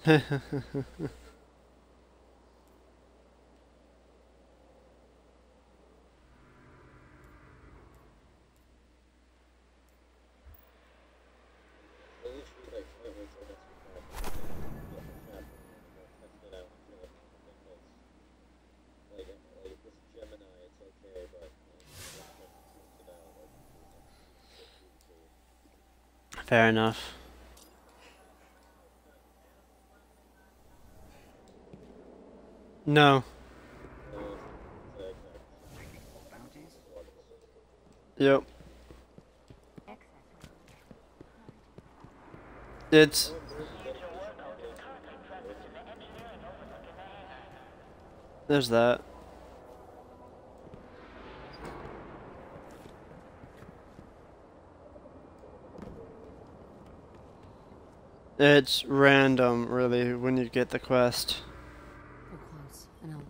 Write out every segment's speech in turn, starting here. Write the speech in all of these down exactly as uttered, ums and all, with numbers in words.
Fair enough. No. Yep. It's... There's that. It's random, really, when you get the quest. We're close. I know.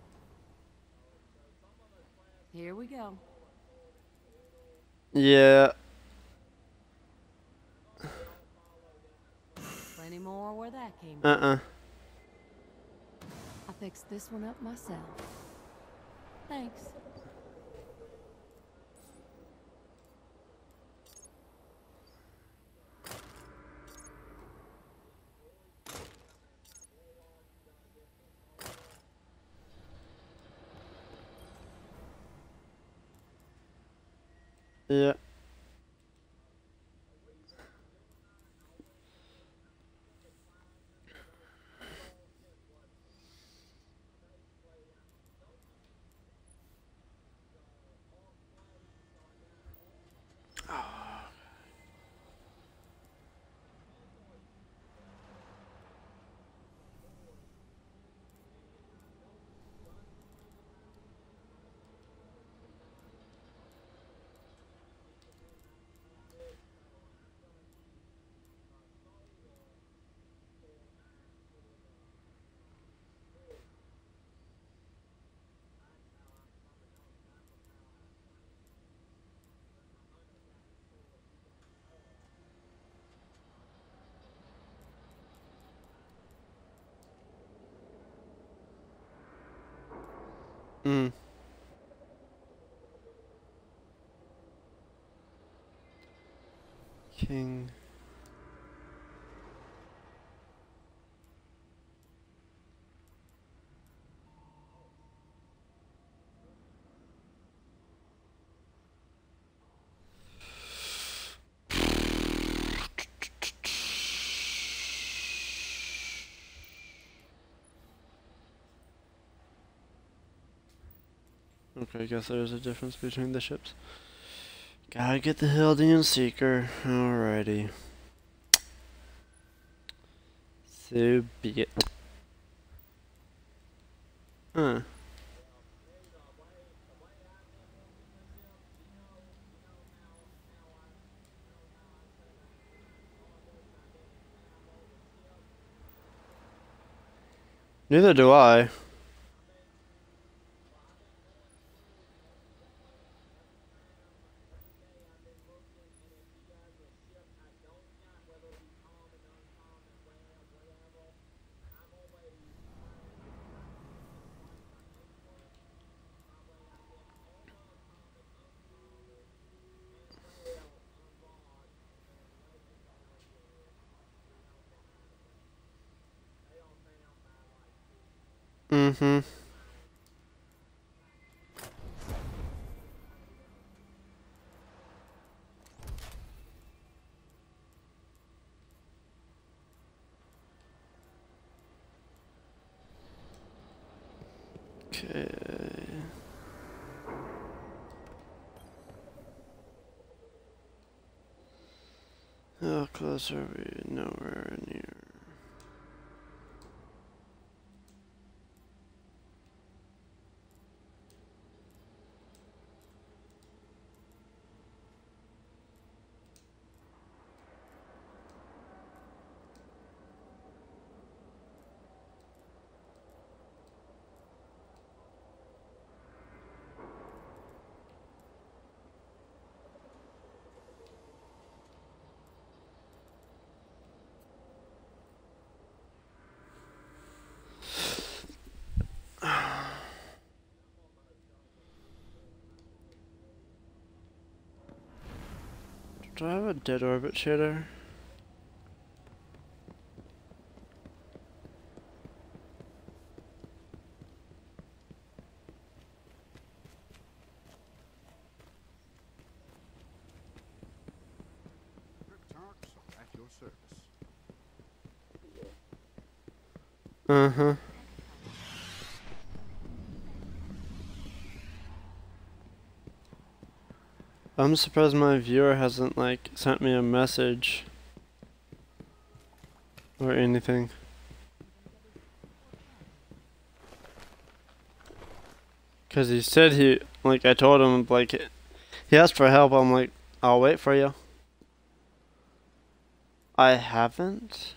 Here we go. Yeah. Plenty more where that came from. Uh-uh. I fixed this one up myself. Thanks. Yeah. Mm. King. Okay, I guess there's a difference between the ships. Gotta get the Hildian Seeker. Alrighty. So be it. Huh. Neither do I. Mm-hmm. Okay. How close are we? Nowhere near. Do I have a dead orbit shader? At your service. Uh-huh. I'm surprised my viewer hasn't, like, sent me a message. Or anything. Cause he said he, like, I told him, like, he asked for help, I'm like, I'll wait for you. I haven't?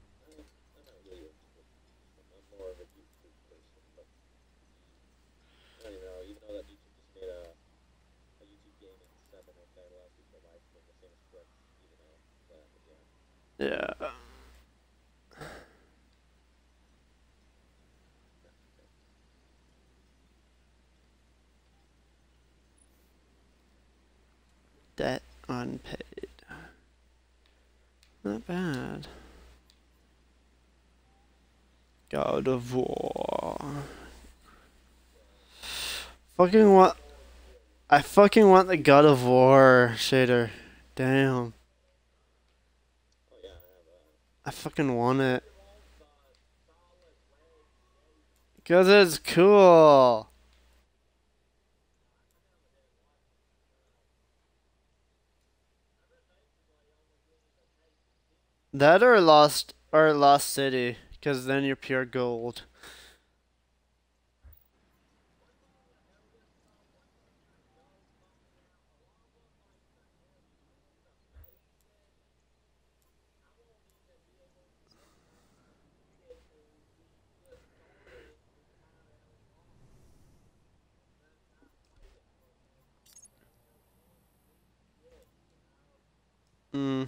Yeah. Debt unpaid. Not bad. God of War. Fucking want. I fucking want the God of War shader. Damn. I fucking want it. Cause it's cool. That or Lost or Lost City, cause then you're pure gold. Mm.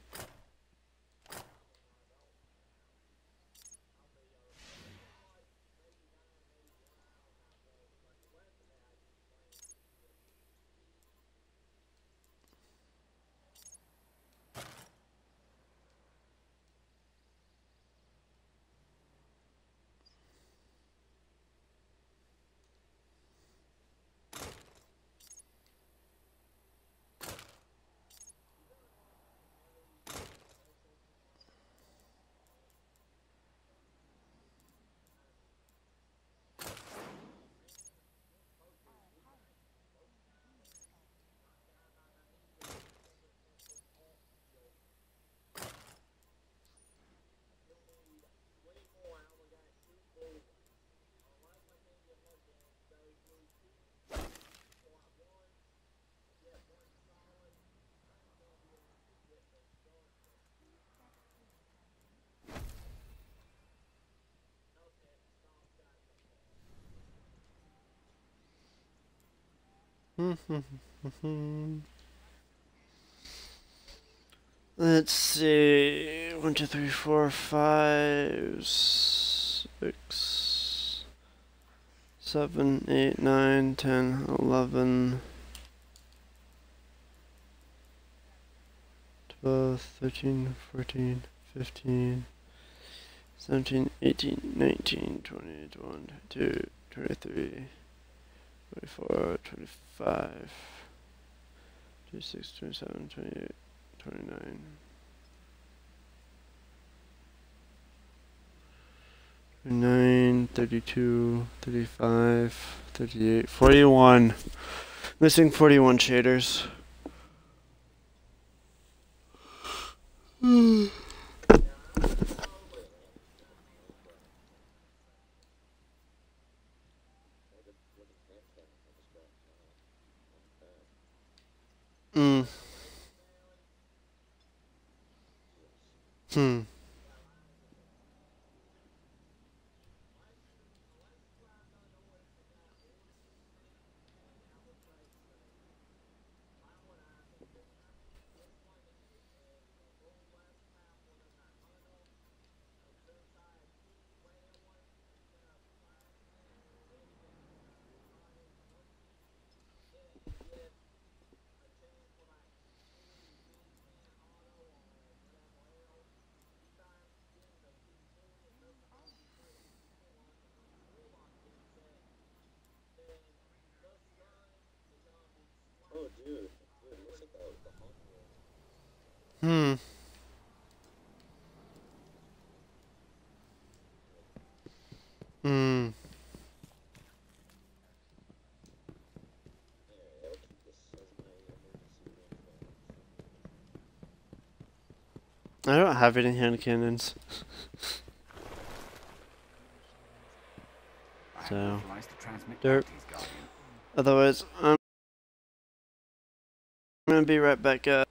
Let's see. One, two, three, four, five, six, seven, eight, nine, ten, eleven, twelve, thirteen, fourteen, fifteen, seventeen, eighteen, nineteen, twenty, twenty-one, twenty-two, twenty-three, twenty-four, twenty-five, twenty-six, twenty-seven, twenty-eight, twenty-nine. Nine, thirty-two, thirty-five, thirty-eight, forty-one. Missing forty-one shaders. Mm. Hmm. have any hand cannons. I have So, authorized to transmit dirt. bounties, Guardian. Otherwise, I'm gonna be right back, guys.